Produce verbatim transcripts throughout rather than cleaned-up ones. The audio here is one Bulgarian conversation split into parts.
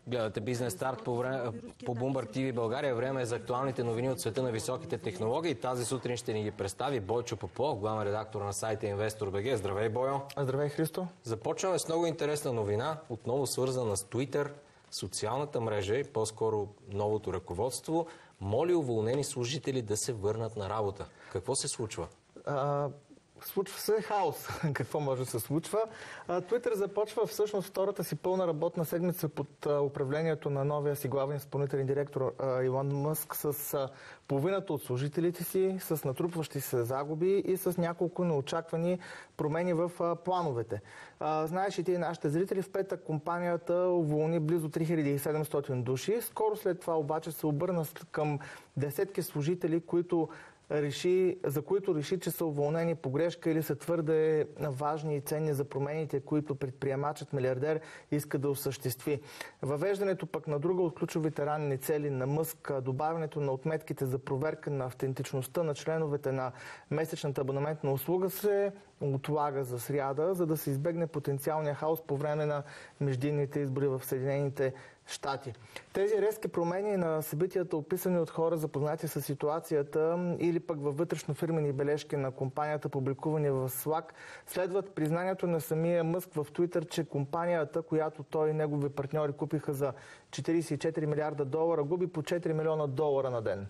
Гледате Бизнес Старт по, време, по Bloomberg ти ви България. Време е за актуалните новини от света на високите технологии. Тази сутрин ще ни ги представи Бойчо Попов, главен редактор на сайта Инвестор точка би джи. Здравей, Бойо! Здравей, Христо! Започваме с много интересна новина, отново свързана с Twitter, социалната мрежа и по-скоро новото ръководство. Моли уволнени служители да се върнат на работа. Какво се случва? А... Случва се хаос. Какво може да се случва? Twitter започва всъщност втората си пълна работна седмица под управлението на новия си главен изпълнителен директор Илон Мъск с половината от служителите си, с натрупващи се загуби и с няколко неочаквани промени в плановете. Знаеш и ти, нашите зрители, в петък компанията уволни близо три хиляди и седемстотин души. Скоро след това обаче се обърна към десетки служители, които реши, за които реши, че са уволнени по грешка или са твърде важни и ценни за промените, които предприемачът милиардер иска да осъществи. Въвеждането пък на друга от ключовите ранни цели на Мъск, добавянето на отметките за проверка на автентичността на членовете на месечната абонаментна услуга се отлага за сряда, за да се избегне потенциалния хаос по време на междинните избори в Съединените щати. Тези резки промени на събитията, описани от хора запознати с ситуацията или пък във вътрешнофирмени бележки на компанията, публикувани в Slack, следват признанието на самия Мъск в Twitter, че компанията, която той и негови партньори купиха за четиридесет и четири милиарда долара, губи по четири милиона долара на ден.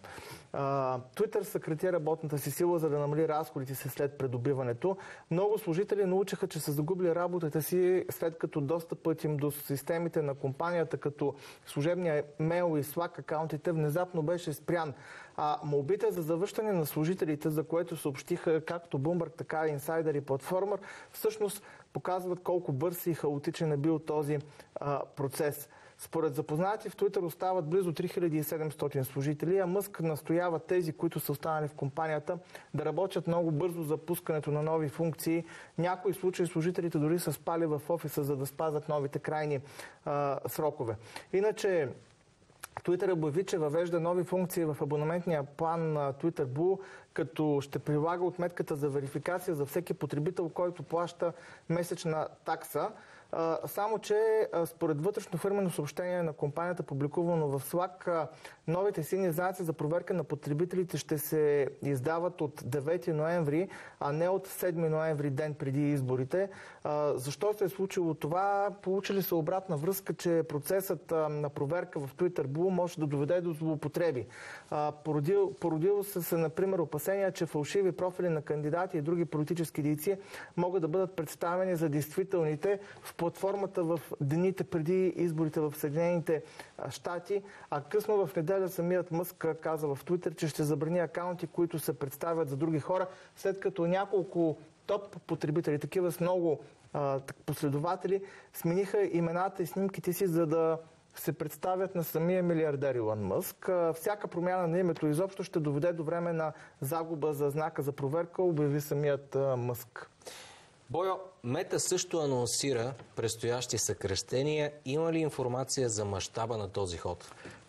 Twitter съкрати работната си сила, за да намали разходите си след придобиването. Много служители научиха, че са загубили работата си, след като достъпът им до системите на компанията, като служебния мейл и Slack акаунтите, внезапно беше спрян. А молбите за завръщане на служителите, за което съобщиха както Bloomberg, така и Insider и Platformer, всъщност показват колко бърз и хаотичен е бил този а, процес. Според запознати в Twitter остават близо три хиляди и седемстотин служители, а Мъск настоява тези, които са останали в компанията, да работят много бързо за пускането на нови функции. Някои случаи служителите дори са спали в офиса, за да спазват новите крайни а, срокове. Иначе Twitter обяви, че въвежда нови функции в абонаментния план на Twitter Blue, като ще прилага отметката за верификация за всеки потребител, който плаща месечна такса. Само че според вътрешно фирмено съобщение на компанията, публикувано в Slack, новите сини знаци за проверка на потребителите ще се издават от девети ноември, а не от седми ноември, ден преди изборите. Защо се е случило това? Получили се обратна връзка, че процесът на проверка в Twitter Blue може да доведе до злоупотреби. Породило, породило се, се, например, опасения, че фалшиви профили на кандидати и други политически дейци могат да бъдат представени за действителните в платформата в дените преди изборите в Съединените щати, а късно в неделя самият Мъск каза в Twitter, че ще забрани акаунти, които се представят за други хора, след като няколко топ потребители, такива с много а, последователи, смениха имената и снимките си, за да се представят на самия милиардер Илон Мъск. Всяка промяна на името изобщо ще доведе до време на загуба за знака за проверка, обяви самият Мъск. Бойо, Мета също анонсира предстоящи съкращения. Има ли информация за мащаба на този ход?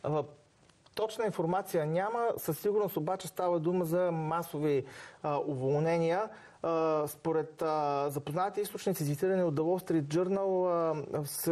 Точна информация няма. Със сигурност обаче става дума за масови а, уволнения. А, според а, запознати източници, цитирани от The Wall Street Journal, а, се,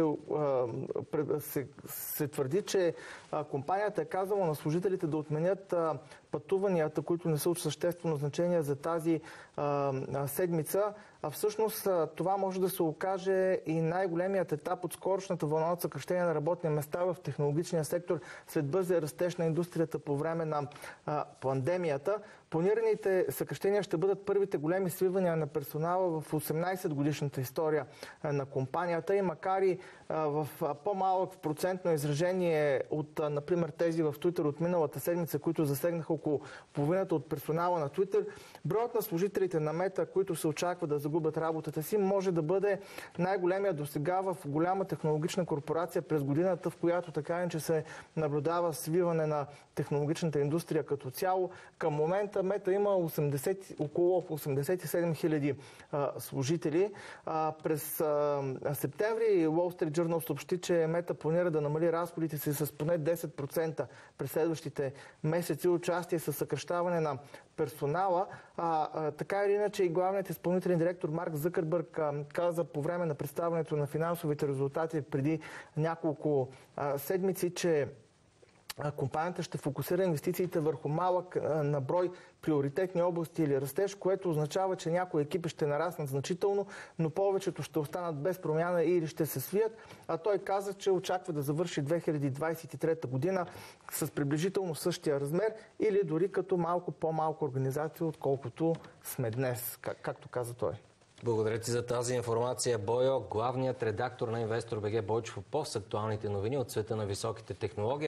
а, се, се твърди, че а, компанията е казала на служителите да отменят а, пътуванията, които не са от съществено значение за тази а, а, седмица. А всъщност а, това може да се окаже и най-големият етап от скорошната вълна от съкращение на работни места в технологичния сектор след бързия растеж на индустрията по време на а, пандемията. Планираните съкращения ще бъдат първите големи свивания на персонала в осемнадесет годишната история на компанията и макар и в по-малък процентно изражение от, например, тези в Twitter от миналата седмица, които засегнаха около половината от персонала на Twitter, броят на служителите на Мета, които се очаква да загубят работата си, може да бъде най-големия досега в голяма технологична корпорация през годината, в която така иначе се наблюдава свиване на технологичната индустрия като цяло. Към момента Мета има осемдесет, около осемдесет и седем хиляди служители. А, през а, септември Wall Street Journal съобщи, че Мета планира да намали разходите си с поне десет процента през следващите месеци, участие с съкращаване на персонала. А, а, така или иначе и главният изпълнителен директор Марк Зукърбърг а, каза по време на представянето на финансовите резултати преди няколко а, седмици, че компанията ще фокусира инвестициите върху малък на брой приоритетни области или растеж, което означава, че някои екипи ще нараснат значително, но повечето ще останат без промяна или ще се свият. А той каза, че очаква да завърши две хиляди двадесет и трета година с приблизително същия размер или дори като малко по-малко организация, отколкото сме днес, как, както каза той. Благодаря ти за тази информация, Бойо. Главният редактор на Инвестор БГ Бойчо Попов с актуалните новини от света на високите технологии.